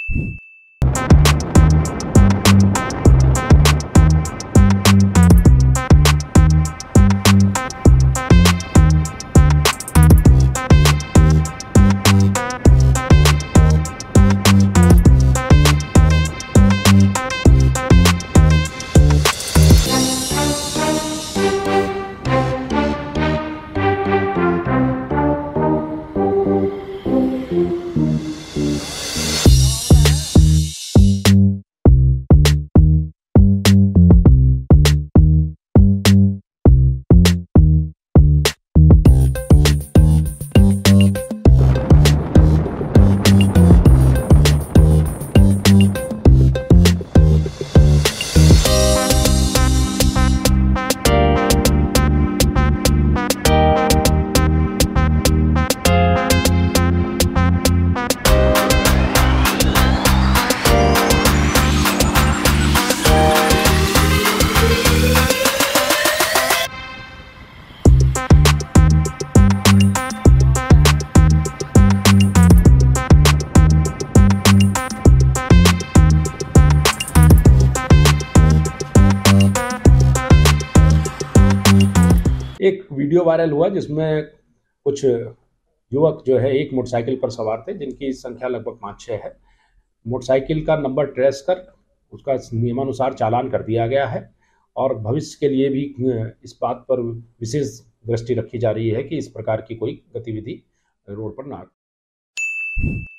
एक video viral हुआ जिसमें कुछ युवक जो है एक मोटरसाइकिल पर सवार थे, जिनकी संख्या लगभग 5-6 है। मोटरसाइकिल का नंबर ट्रेस कर उसका नियमानुसार चालान कर दिया गया है और भविष्य के लिए भी इस बात पर विशेष दृष्टि रखी जा रही है कि इस प्रकार की कोई गतिविधि रोड पर ना